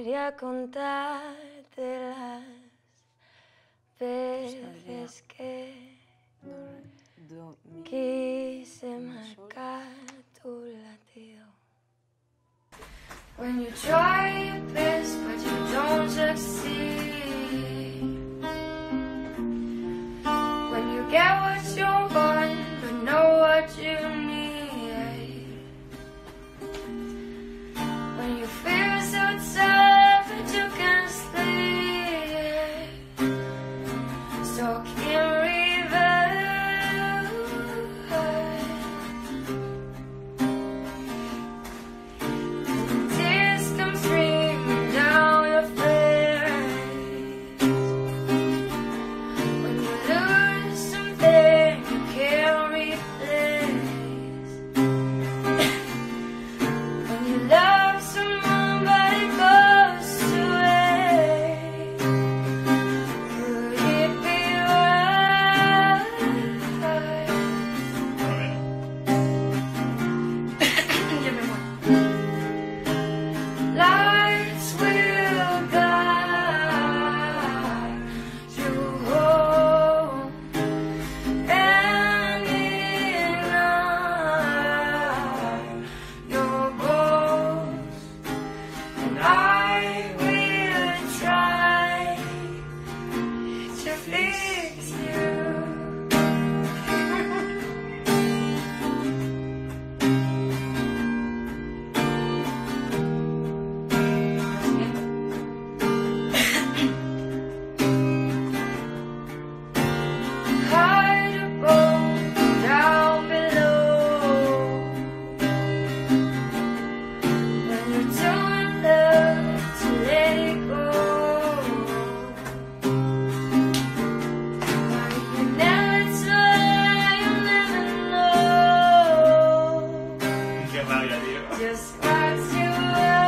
Quería contarte las veces que quise marcar tu latido. When you try your best but you don't succeed. When you get what you want but know what you need. When you feel so tired but you can't sleep. Stuck in reverse. Tears come streaming down your face. When you lose something you can't replace. When you love someone but it goes to waste. Could it be right? Give me one. Lights will guide you home, and ignite your goals, and I will try to fix you. Hide a bone down below. When you're too in love to let it go. You never try, you never know Qué rabia, tío. just what you are.